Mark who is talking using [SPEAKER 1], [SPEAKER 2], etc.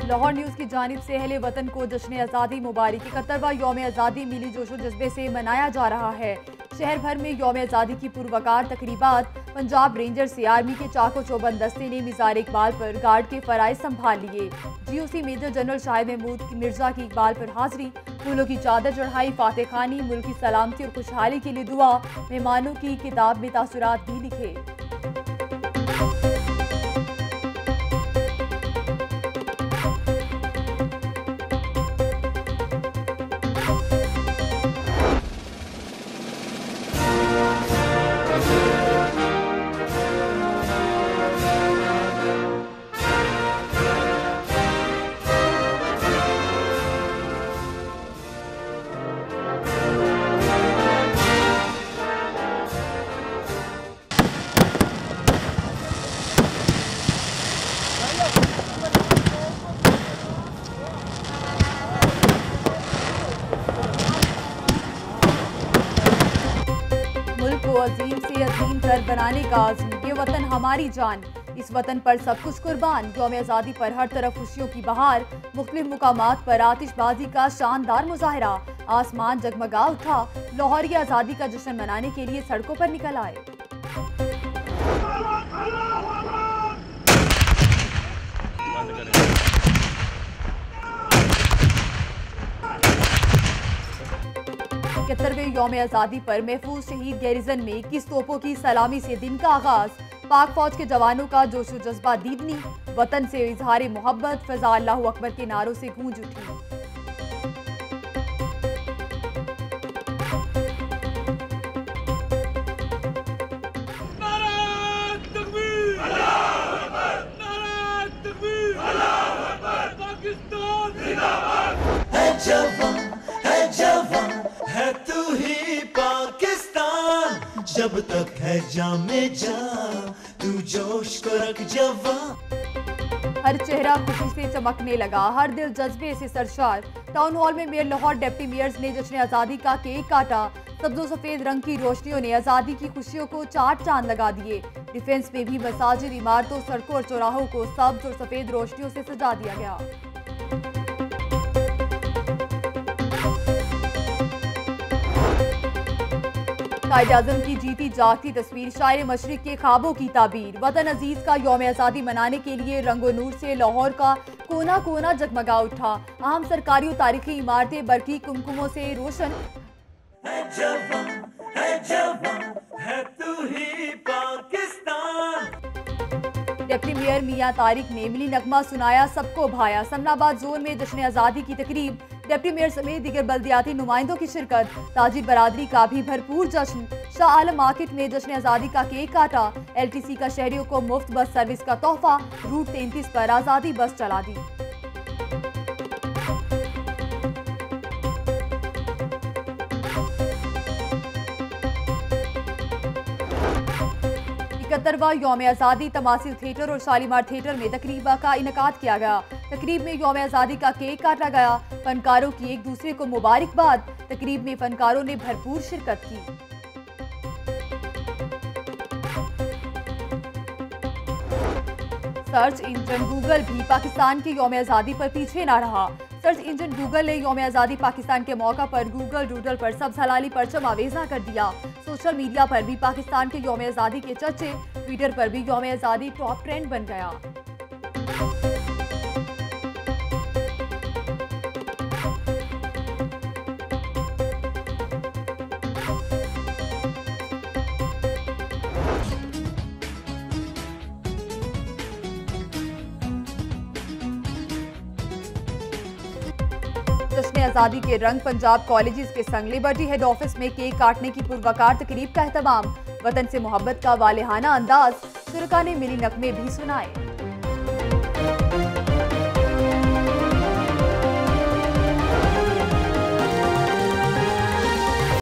[SPEAKER 1] Lahore news की जानिब से अहले वतन को जश्न आज़ादी मुबारक। 71वां यौम आज़ादी मिली जोशो जज्बे से मनाया जा रहा है। शहर भर में यौम आज़ादी की पुरवकार तकरीबात। पंजाब रेंजर से आर्मी के चाको चौबंद दस्ते ने मज़ार-ए-इक़बाल पर गार्ड के फराइज संभाल लिए। GOC major general Shahid Mahmood Mirza की इकबाल पर हाजिरी, फूलों की चादर चढ़ाई, फातह खानी, मुल्क की सलामती और खुशहाली के लिए दुआ। मेहमानों की किताब में तासुरात भी लिखे। अजीम से अजीम तर बनाने का आज़म, ये वतन हमारी जान, इस वतन पर सब कुछ कुर्बान। यौम आज़ादी पर हर तरफ खुशियों की बहार, मुख्तलिफ मुकामात पर आतिशबाजी का शानदार मुजाहरा। आसमान जगमगा उठा, लाहौरी आज़ादी का जश्न मनाने के लिए सड़कों पर निकल आए। इकहत्तरवें यौम आज़ादी पर महफूज शहीद गैरिजन में 21 तोपों की सलामी से दिन का आगाज। पाक फौज के जवानों का जोशो जज्बा दीदनी, वतन से इजहार मोहब्बत, फजा अल्लाहु अकबर के नारों से गूंज उठी।
[SPEAKER 2] जब तक है जामे जा, तू जोश को रख जवां।
[SPEAKER 1] हर चेहरा खुशी से चमकने लगा, हर दिल जज्बे से सरशार। टाउन हॉल में मेयर लाहौर डिप्टी मेयर्स ने जश्न आज़ादी का केक काटा। सब्ज़ो सफेद रंग की रोशनियों ने आज़ादी की खुशियों को चार चांद लगा दिए। डिफेंस में भी मसाजिद, इमारतों, सड़कों और चौराहों को सब्ज और सफेद रोशनियों से सजा दिया गया। कायद-ए-आज़म की जीती जागती तस्वीर, शायर मशरिक के ख्वाबों की ताबीर। वतन अजीज का यौम आज़ादी मनाने के लिए रंगो नूर से लाहौर का कोना कोना जगमगा उठा। अहम सरकारी और तारीखी इमारतें बरकी कुमकुमों से रोशन।
[SPEAKER 2] है जवान, है जवान, है तू ही पाकिस्तान।
[SPEAKER 1] डिप्टी मेयर मियां तारिक ने मिली नगमा सुनाया, सबको भाया। समनाबाद जोन में जश्न आज़ादी की तकरीब, डिप्टी मेयर समेत दीगर बल्दियाती नुमाइंदों की शिरकत। ताजिर बरादरी का भी भरपूर जश्न। शाह आलम मार्केट में जश्न आज़ादी का केक काटा। LTC का शहरियों को मुफ्त बस सर्विस का तोहफा, रूट 33 पर आज़ादी बस चला दी। इकहत्तरवां यौम आज़ादी तमासिल थिएटर और शालीमार थिएटर में तकरीब का इनकाद किया गया। तकरीब में यौम आज़ादी का केक काटा गया। फनकारों की एक दूसरे को मुबारकबाद। तकरीब में फनकारों ने भरपूर शिरकत की। सर्च इंजन गूगल भी पाकिस्तान के यौम आज़ादी पर पीछे न रहा। सर्च इंजन गूगल ने यौम आज़ादी पाकिस्तान के मौका पर गूगल डूडल पर सब्ज़ हलाली परचम आवेजा कर दिया। सोशल मीडिया पर भी पाकिस्तान के यौम आज़ादी के चर्चे, ट्विटर पर भी यौम आज़ादी टॉप ट्रेंड बन गया। जश्न आज़ादी के रंग, पंजाब कॉलेजेस के संग, लिबर्टी हेड ऑफिस में केक काटने की पुरवकार तकरीब का एहतमाम। वतन से मोहब्बत का वालेहाना अंदाज, शुरका ने मिली नगमे भी सुनाए।